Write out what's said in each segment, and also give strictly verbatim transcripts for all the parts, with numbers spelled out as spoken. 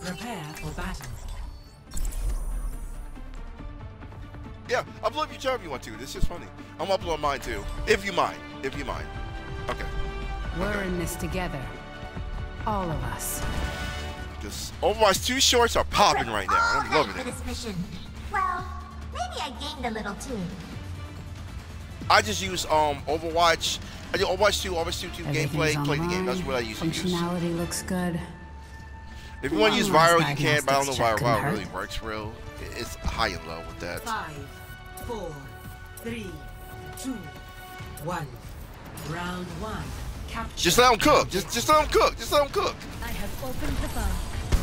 Prepare for battle. Yeah, upload your channel if you want to. This is funny. I'm uploading mine too. If you mind. If you mind. Okay. We're okay. in this together. All of us. Just Overwatch two shorts are popping right now. I'm loving it. This mission. Well, maybe I gained a little too. I just use um Overwatch. I do Overwatch two, Overwatch two, two gameplay, play the game. That's what I usually use. Functionality looks good. If you want to use viral, you can, but I don't know why diagnostics check viral couldn't really works real. It's high and low with that. Five, four, three, two, one. Round one. Capture. Just let them cook. Just just let them cook. Just let them cook. I have opened the bow.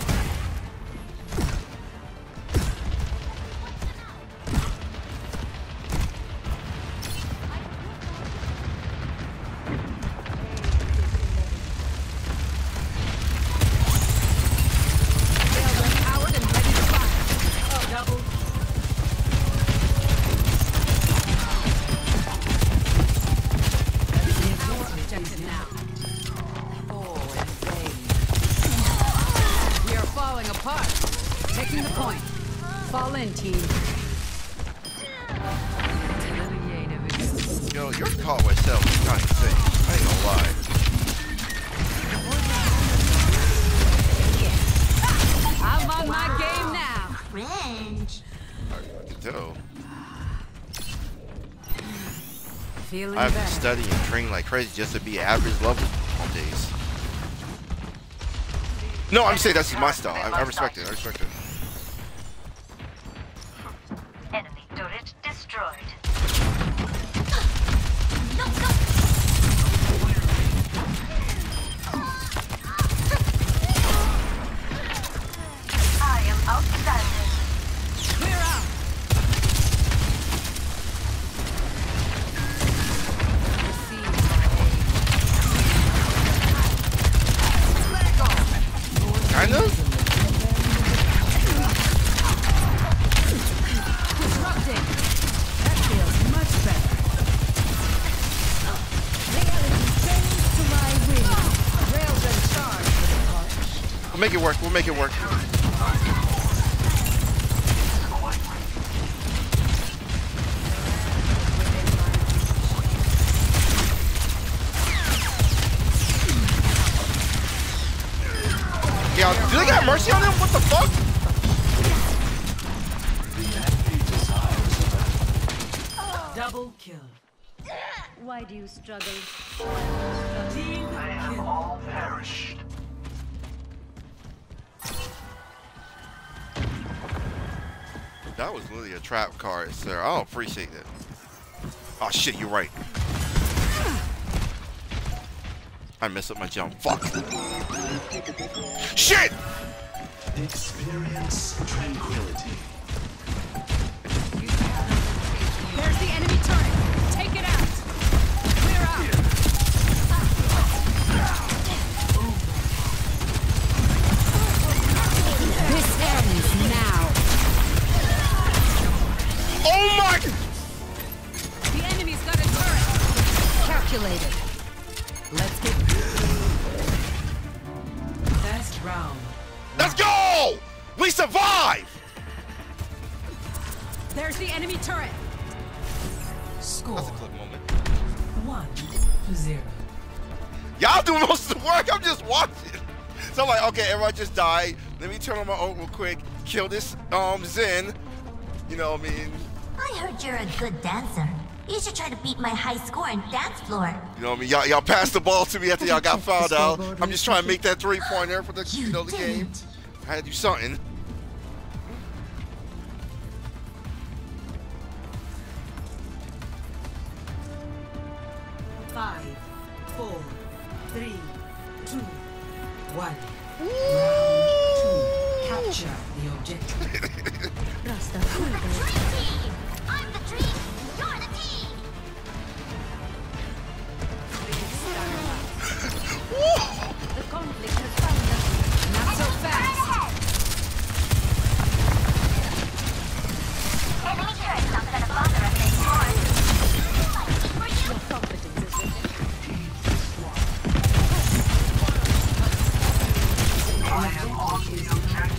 Taking the point. Fall in, team. Yo, your call myself is kind of insane. I ain't gonna lie. I'm on my game now. Cringe. I can tell. Feeling I've been better. studying and training like crazy just to be average level on days. No, I'm saying that's my style. I, I respect it. I respect it. Enemy turret destroyed. I am outstanding. Clear out. Kind of? Disrupting. That feels much better. Reality changes to my will. Rails in charge. We'll make it work. We'll make it work. Yeah, do they got mercy on him? What the fuck? Double kill. Why do you struggle? Team kill. All perished. That was literally a trap card, sir. I don't appreciate that. Oh shit, you're right. I messed up my jump. Fuck. Shit! Experience tranquility. There's the enemy turret. Take it out. Clear out. This ends now. Oh my! The enemy's got a turret. Calculated. Let's get Best round. Let's go! We survived! There's the enemy turret. Score That's a clip moment. one to zero. Y'all do most of the work, I'm just watching. So I'm like, okay, everyone just died. Let me turn on my ult real quick, kill this um Zen. You know what I mean? I heard you're a good dancer. You should try to beat my high score in dance floor. You know what I mean? Y'all y'all passed the ball to me after y'all got fouled out. I'm just trying to make that three-pointer for the you, You know the game. didn't. I had to do something. Five, four, three, two, one. Round two. Capture the objective. Rasta Fulgo. Team! I'm the dream! You're the team! The conflict has found us. Not so fast. Enemy turret not gonna bother us anymore. Your competence is with I am on the objective.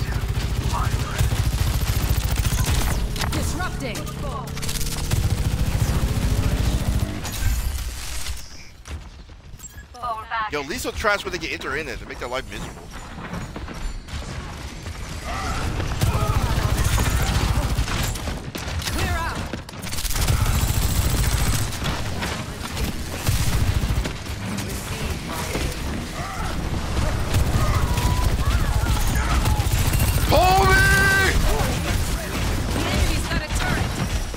Yo, lethal traps where they can enter in it to make their life miserable. Clear out. Hold me! The enemy's got a turret.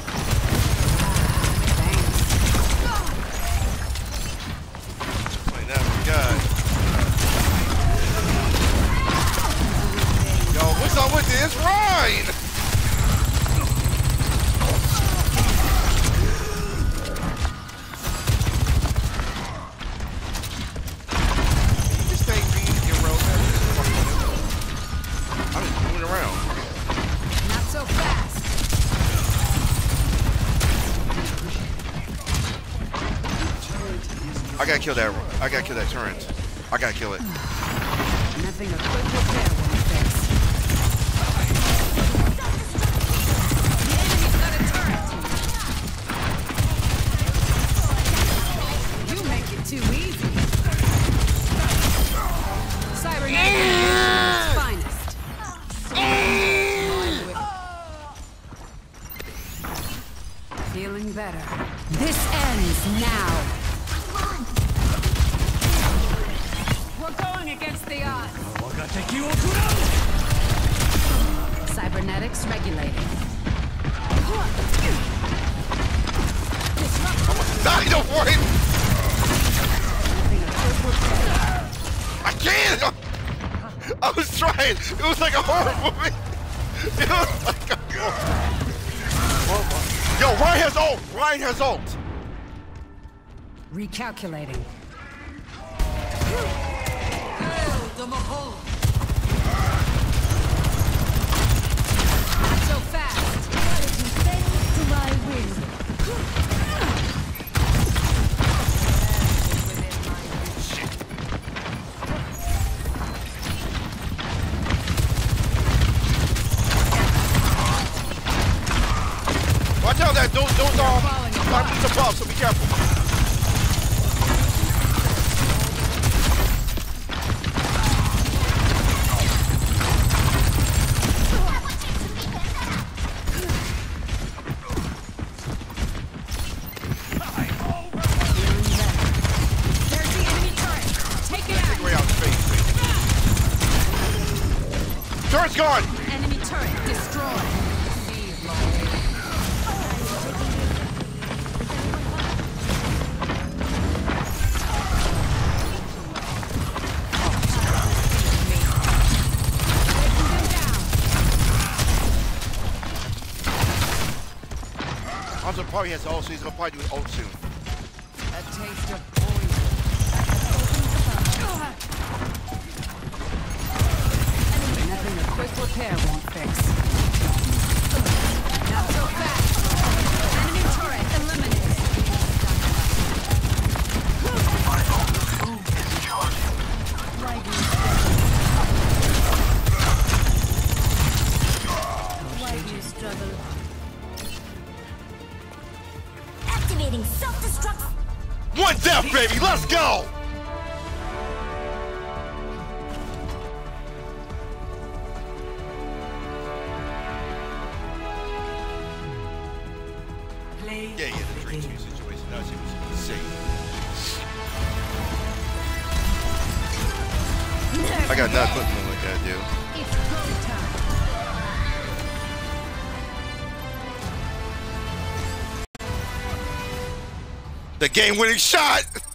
Playing that one guy. Yo, what's up with this Ryan? This thing being irrelevant. I'm just moving around. Not so fast. I gotta kill that. I gotta kill that turret. I gotta kill it. Nothing a quick repair won't fix. The enemy's got a turret. You make it too easy. Cybernetic innovation at its finest. Feeling better. This ends now. We're going against the odds. Cybernetics regulating. Die, don't worry. I can't. I was trying. It was like a horror movie. It was like a horror. Yo, Ryan has ult. Ryan has ult. Recalculating. Not so fast. To my win. Watch out that those those um start with the buff, so be careful. There's the enemy turret. Take it out. Way out space. Turret's gone. Enemy turret destroyed. Hanzo probably has ult, so he's gonna probably do an ult soon. A taste of poison. Nothing a quick repair won't fix. Not so fast. Enemy turret eliminated. Why do you struggle? Activating self-destruct. One death, baby. Let's go. Play Yeah, yeah, the three two situation. That shit was insane. I got nothing like that, dude. It's go time. The game-winning shot.